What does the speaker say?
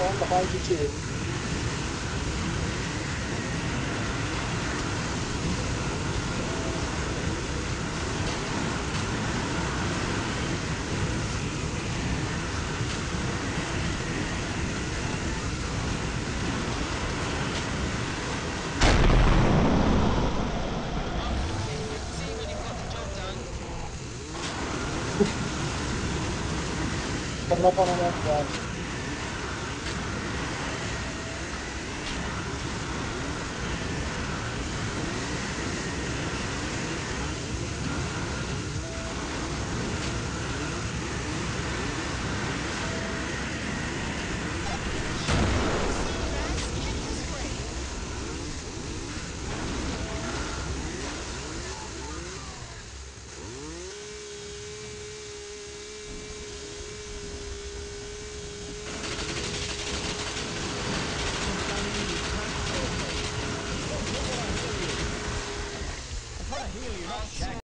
on behind you too. Coming up on our left side. I hear you, not Jack.